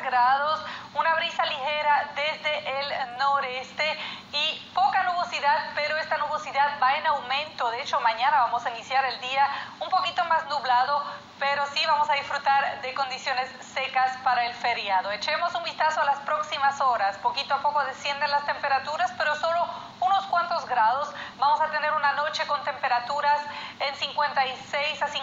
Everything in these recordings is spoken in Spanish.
grados, una brisa ligera desde el noreste y poca nubosidad, pero esta nubosidad va en aumento. De hecho, mañana vamos a iniciar el día un poquito más nublado, pero sí vamos a disfrutar de condiciones secas para el feriado. Echemos un vistazo a las próximas horas. Poquito a poco descienden las temperaturas, pero solo unos cuantos grados. Vamos a tener una noche con temperaturas en 56 a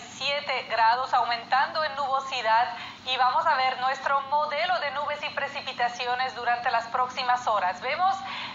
57 grados, aumentando en nubosidad, y vamos a ver nuestro modelo de nubes y precipitaciones durante las próximas horas. Vemos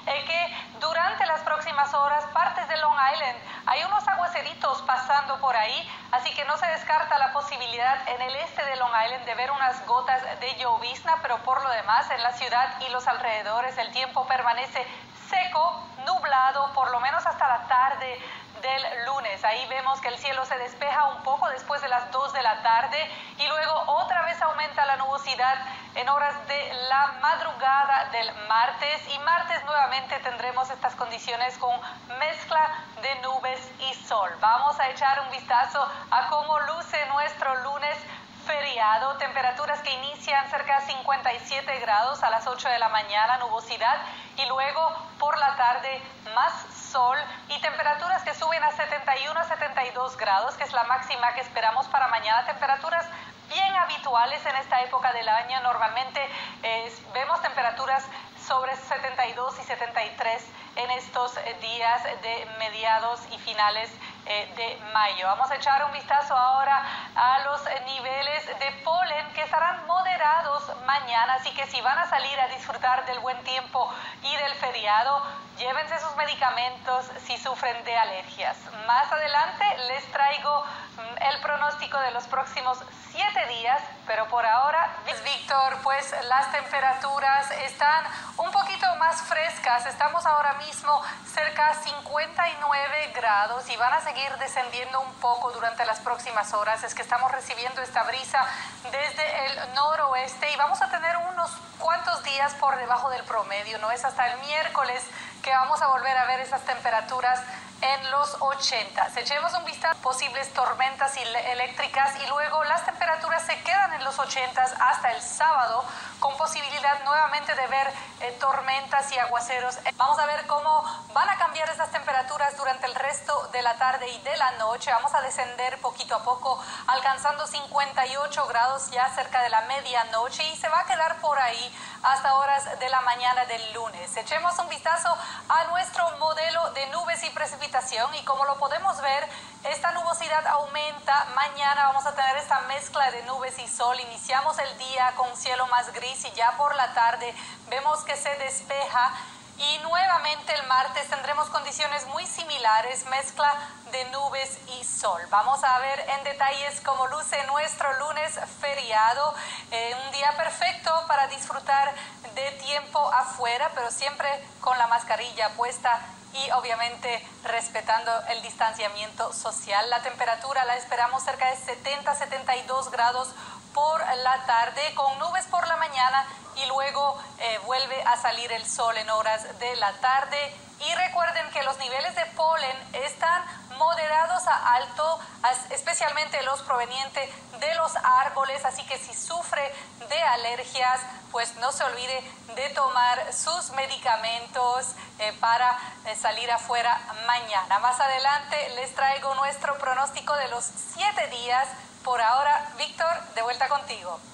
que durante las próximas horas, partes de Long Island, hay unos aguaceritos pasando por ahí, así que no se descarta la posibilidad en el este de Long Island de ver unas gotas de llovizna, pero por lo demás en la ciudad y los alrededores el tiempo permanece seco, nublado, por lo menos hasta la tarde del lunes. Ahí vemos que el cielo se despeja un poco después de las 2 de la tarde y luego otra vez aumenta la nubosidad en horas de la madrugada del martes, y martes nuevamente tendremos estas condiciones con mezcla de nubes y sol. Vamos a echar un vistazo a cómo luce nuestro lunes feriado. Temperaturas que inician cerca de 57 grados a las 8 de la mañana, nubosidad, y luego por la tarde más sol y temperaturas que suben a 71 a 72 grados, que es la máxima que esperamos para mañana. Temperaturas bien habituales en esta época del año. Normalmente vemos temperaturas sobre 72 y 73 en estos días de mediados y finales de mayo. Vamos a echar un vistazo ahora a los niveles de polen, que estarán moderados mañana, así que si van a salir a disfrutar del buen tiempo y del feriado, llévense sus medicamentos si sufren de alergias. Más adelante les traigo el pronóstico de los próximos 7 días, pero por ahora, Víctor, pues las temperaturas están un poquito más frescas. Estamos ahora mismo cerca de 59 grados y van a seguir descendiendo un poco durante las próximas horas. Es que estamos recibiendo esta brisa desde el noroeste y vamos a tener unos cuantos días por debajo del promedio. No es hasta el miércoles que vamos a volver a ver esas temperaturas en los 80. Echemos un vistazo a posibles tormentas eléctricas y luego las temperaturas se quedan en los 80 hasta el sábado, con posibilidad nuevamente de ver tormentas y aguaceros. Vamos a ver cómo van a cambiar estas temperaturas durante el resto de la tarde y de la noche. Vamos a descender poquito a poco, alcanzando 58 grados ya cerca de la medianoche, y se va a quedar por ahí hasta horas de la mañana del lunes. Echemos un vistazo a nuestro modelo de nubes y precipitación, y como lo podemos ver, esta nubosidad aumenta. Mañana vamos a tener esta mezcla de nubes y sol. Iniciamos el día con cielo más gris y ya por la tarde vemos que se despeja, y nuevamente el martes tendremos condiciones muy similares, mezcla de nubes y sol. Vamos a ver en detalles cómo luce nuestro lunes feriado, un día perfecto para disfrutar de tiempo afuera, pero siempre con la mascarilla puesta y obviamente respetando el distanciamiento social. La temperatura la esperamos cerca de 70 a 72 grados por la tarde, con nubes por la mañana, y luego vuelve a salir el sol en horas de la tarde. Y recuerden que los niveles de polen están moderados a alto, especialmente los provenientes de los árboles, así que si sufre de alergias, pues no se olvide de tomar sus medicamentos para salir afuera mañana. Más adelante les traigo nuestro pronóstico de los 7 días. Por ahora, Víctor, de vuelta contigo.